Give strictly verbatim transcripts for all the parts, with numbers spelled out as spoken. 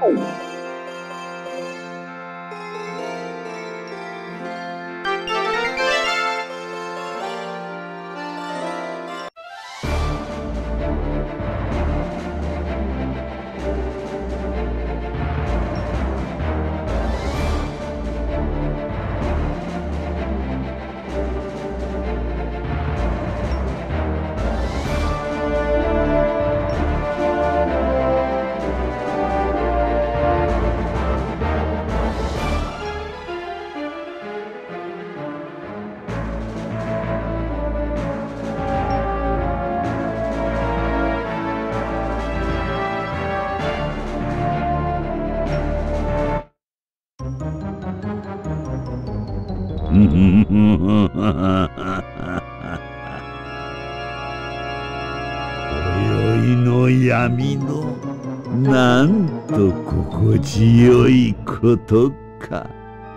今宵の闇のなんと心地よいことか。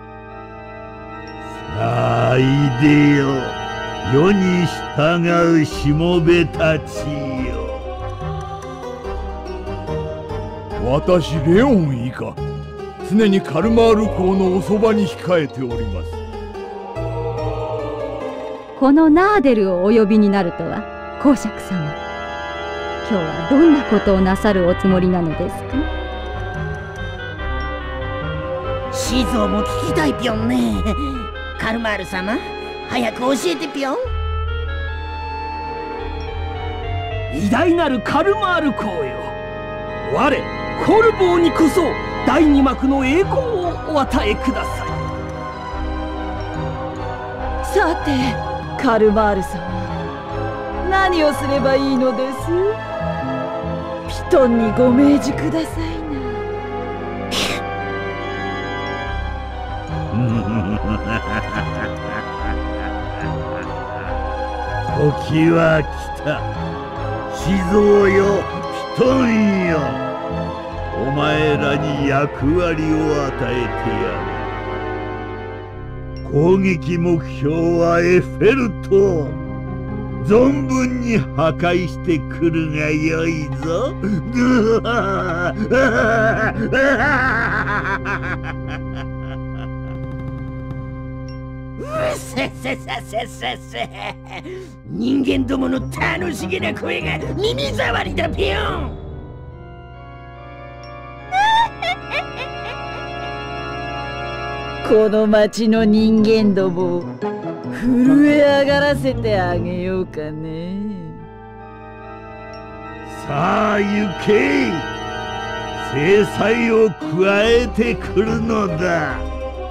さあいでよ、世に従うしもべたちよ。 私レオン以下、常にカルマール公のおそばに控えております。 このナーデルをお呼びになるとは、公爵様。今日はどんなことをなさるおつもりなのですか？ シーゾーも聞きたいぴょんね。カルマール様、早く教えてぴょん。 偉大なるカルマール公よ、我コルボーにこそ第二幕の栄光をお与えください。 さてカルマール様、何をすればいいのです？ピトンにご命じくださいな。 時は来た。シゾーよ、ピトンよ、お前らに役割を与えてやる。攻撃目標はエッフェル塔。存分に破壊してくるがよいぞ。 うせせせせせせ。人間どもの楽しげな声が耳障りだぴょん。 この町の人間どもを震え上がらせてあげようかね。 さあ行け。制裁を加えてくるのだ。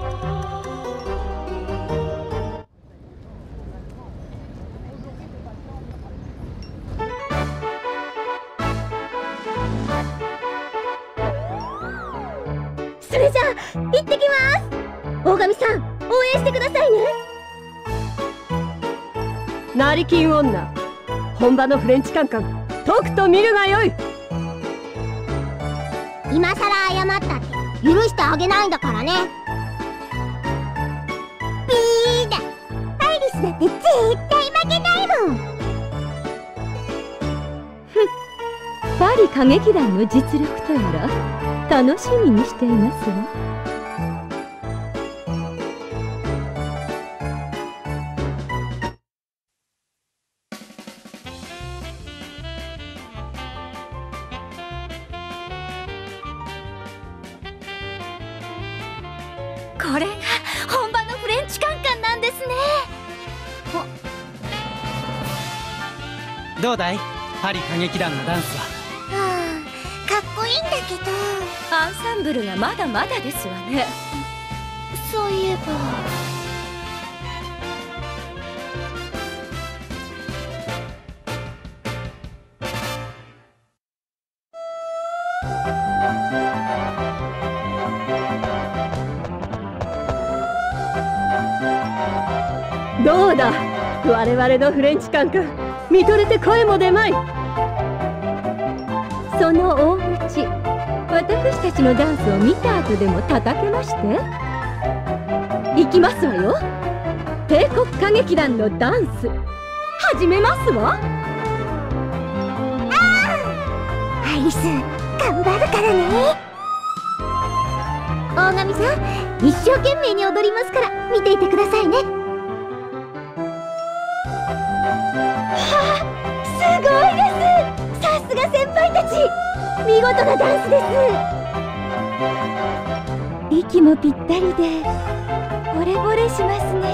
それじゃあ行ってきます。大神さん、応援してくださいね。 成金女、本場のフレンチカンカンとくと見るがよい。 今さら謝ったって許してあげないんだからね。ピーだ、アイリスだって絶対負けないもん。 ふん、パリ歌劇団の実力とやら楽しみにしていますわ。 これが本場のフレンチカンカンなんですね。 どうだい、パリ歌劇団のダンスは。 はあ、かっこいいんだけどアンサンブルがまだまだですわね。 そういえばどうだ、我々のフレンチカンカン見とれて声も出まい。 その大口、私たちのダンスを見た後でも叩けまして。行きますわよ。帝国歌劇団のダンス始めますわ。 ああ、アイリス頑張るからね。 大神さん、一生懸命に踊りますから見ていてくださいね。はあ、すごいです。さすが先輩たち、見事なダンスです。息もぴったりで惚れ惚れしますね。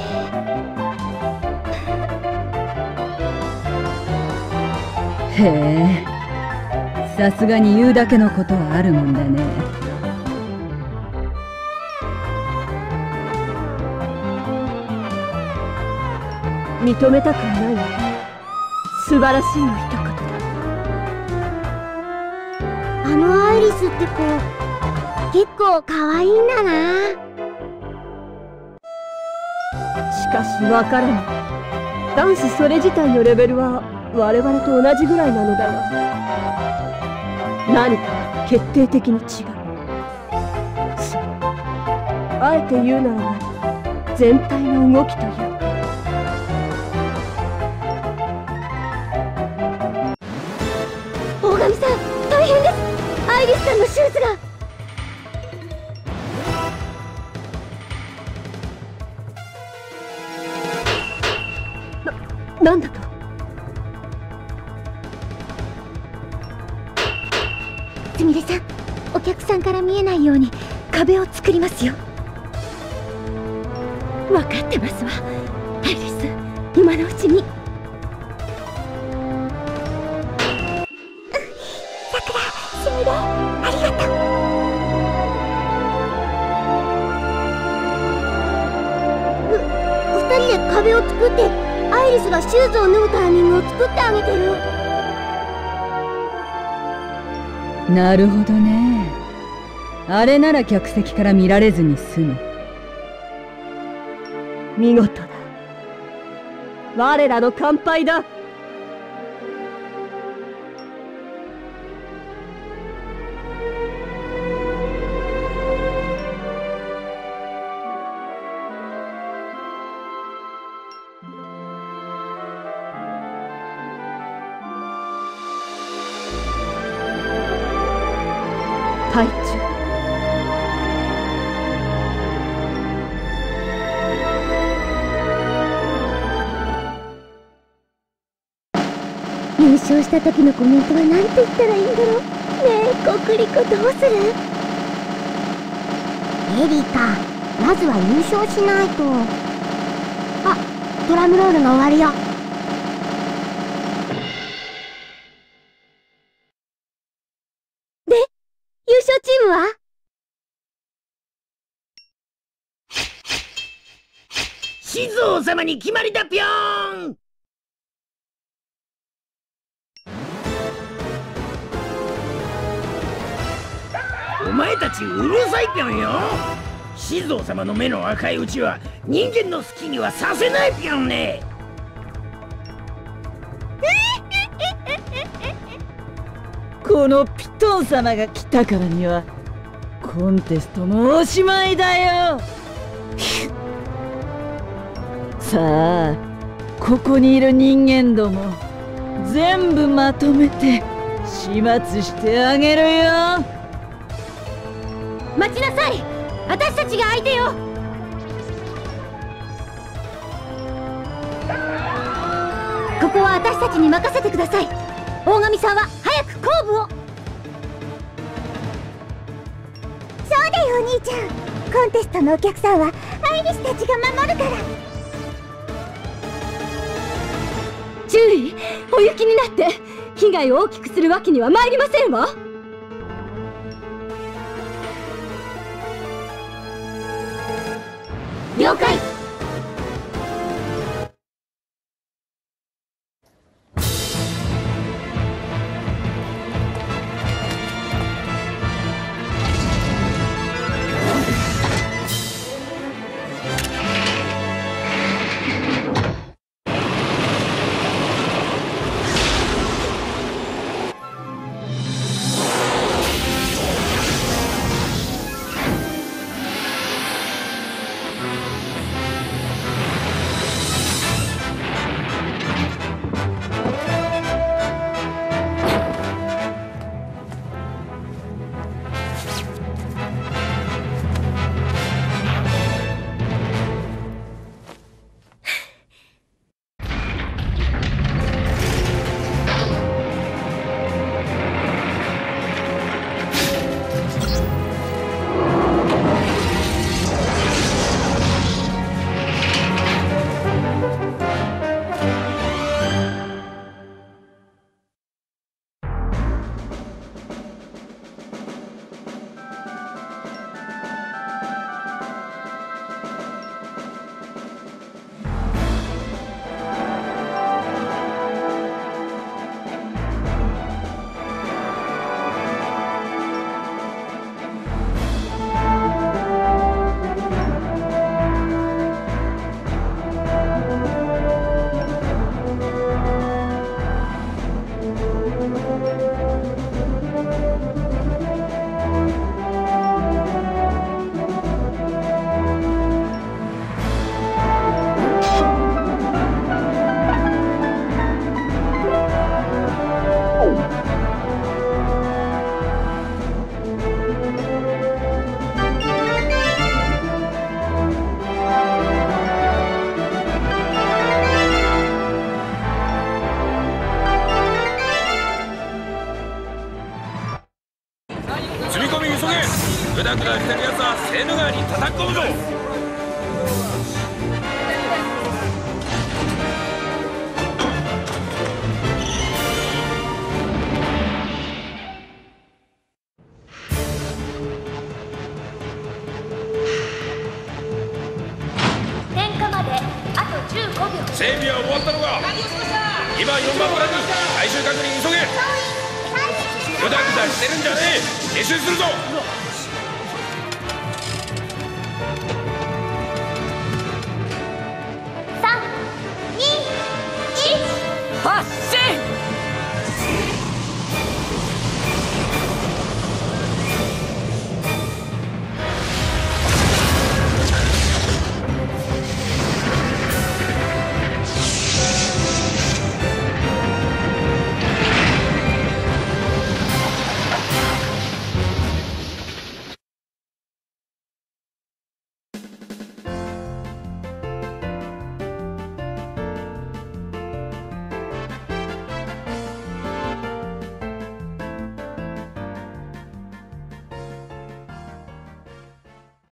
へえ、さすがに言うだけのことはあるもんだね。 認めたくはないわ。素晴らしいの一言だ。 あのアイリスって子、結構可愛いんだな。 しかしわからない。ダンスそれ自体のレベルは我々と同じぐらいなのだが、何か決定的に違う。そう、あえて言うならば全体の動きというか。 大神さん、大変です。アイリスさんのシューズが。 な、なんだと。 すみれさん、お客さんから見えないように壁を作りますよ。分かってますわ、アイリス。今のうちに。さくら、すみれ、ありがとう。ふ、二人で壁を作って、アイリスがシューズを脱ぐタイミングを作ってあげてる。 なるほどね。あれなら客席から見られずに済む。 見事だ。我らの乾杯だ。隊長、 優勝した時のコメントは何て言ったらいいんだろう。ねえ、コクリコどうする？エリカ、まずは優勝しないと。あ、ドラムロールが終わるよ。で、優勝チームは？ 静王様に決まりだぴょーん。お前たちうるさいぴょんよ。静王様の目の赤いうちは人間の好きにはさせないぴょんね。 このピトン様が来たからにはコンテストもおしまいだよ。さあ、ここにいる人間ども全部まとめて始末してあげるよ。 待ちなさい、私たちが相手よ。ここは私たちに任せてください。大神さんは早く後部を。そうだよお兄ちゃん、コンテストのお客さんはアイリスたちが守るから。 ジュリー、お行きになって被害を大きくするわけには参りませんわ。 了解。 油断してる奴はセーヌ川に叩き込むぞ。 点火まであとじゅうごびょう。 整備は終わったのか。今よんばん村に最終確認急げ。ぐだぐだしてるんじゃねえ。撤収するぞ。